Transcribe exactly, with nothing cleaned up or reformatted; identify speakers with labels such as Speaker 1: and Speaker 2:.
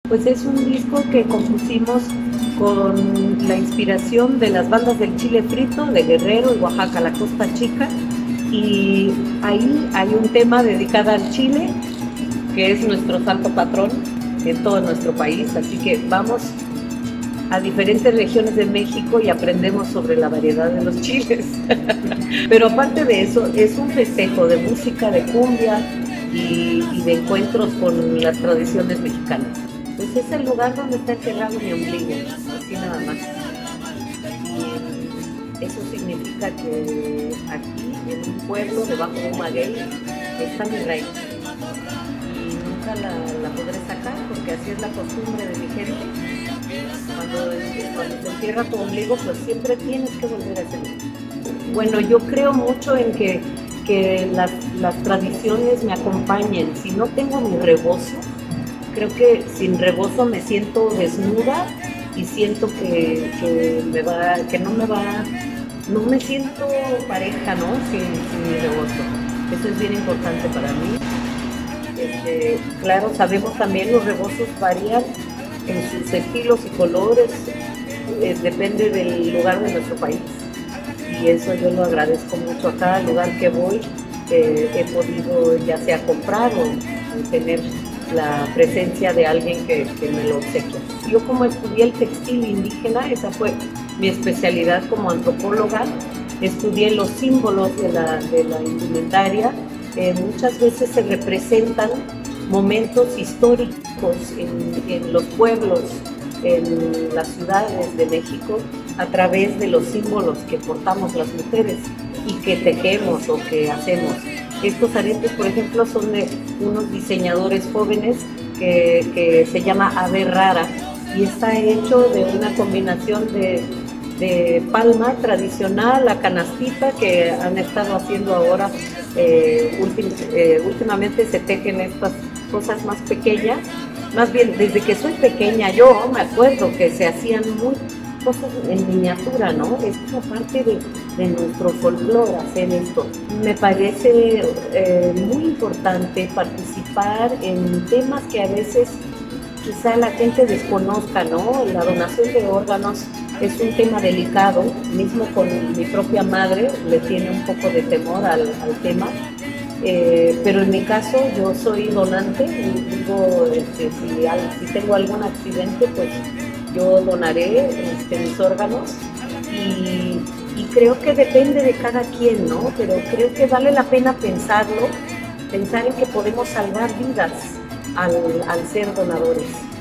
Speaker 1: Pues es un disco que compusimos con la inspiración de las bandas del chile frito, de Guerrero y Oaxaca, la Costa Chica, y ahí hay un tema dedicado al chile, que es nuestro santo patrón en todo nuestro país, así que vamos a diferentes regiones de México y aprendemos sobre la variedad de los chiles. Pero aparte de eso, es un festejo de música, de cumbia y, y de encuentros con las tradiciones mexicanas. Pues es el lugar donde está enterrado mi ombligo, así nada más. Y eso significa que aquí, en un pueblo, debajo de un maguey, está mi raíz. Y nunca la, la podré sacar porque así es la costumbre de mi gente. Cuando, cuando se entierra tu ombligo, pues siempre tienes que volver a ese lugar. Bueno, yo creo mucho en que, que las, las tradiciones me acompañen. Si no tengo mi rebozo, creo que sin rebozo me siento desnuda y siento que, que, me va, que no me va, no me siento pareja, ¿no? Sin, sin mi rebozo. Eso es bien importante para mí. Este, claro, sabemos también los rebozos varían en sus estilos y colores, eh, depende del lugar de nuestro país. Y eso yo lo agradezco mucho. A cada lugar que voy eh, he podido ya sea comprar o, o tener la presencia de alguien que, que me lo obsequia. Yo como estudié el textil indígena, esa fue mi especialidad como antropóloga, estudié los símbolos de la, de la indumentaria, eh, muchas veces se representan momentos históricos en, en los pueblos, en las ciudades de México, a través de los símbolos que portamos las mujeres y que tejemos o que hacemos. Estos aretes, por ejemplo, son de unos diseñadores jóvenes que, que se llama Ave Rara y está hecho de una combinación de, de palma tradicional, la canastita que han estado haciendo ahora. Eh, ultim, eh, últimamente se tejen estas cosas más pequeñas, más bien desde que soy pequeña yo me acuerdo que se hacían muy cosas en miniatura, ¿no? Es como parte de, de nuestro folclore hacer esto. Me parece eh, muy importante participar en temas que a veces quizá la gente desconozca, ¿no? La donación de órganos es un tema delicado, mismo con mi propia madre le tiene un poco de temor al, al tema, eh, pero en mi caso yo soy donante y digo, este, si, al, si tengo algún accidente, pues yo donaré este, mis órganos y, y creo que depende de cada quien, ¿no? Pero creo que vale la pena pensarlo, pensar en que podemos salvar vidas al, al ser donadores.